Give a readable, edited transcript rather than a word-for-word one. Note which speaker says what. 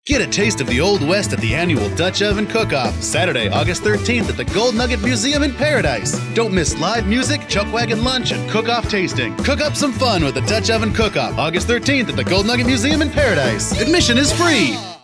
Speaker 1: Get a taste of the Old West at the annual Dutch Oven Cook-Off, Saturday, August 13th at the Gold Nugget Museum in Paradise. Don't miss live music, chuck wagon lunch, and cook-off tasting. Cook up some fun with the Dutch Oven Cook-Off, August 13th at the Gold Nugget Museum in Paradise. Admission is free.